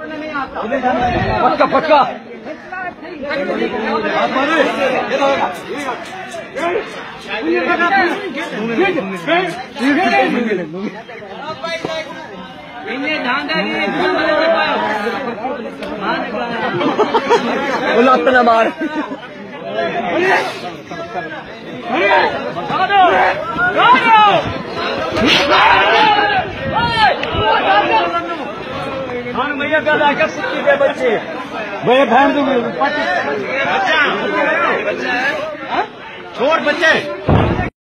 पक्का पक्का लात न मार भैया कर रहा है सिक्की दे बच्चे भैया बहन दूंगे छोड़ बच्चे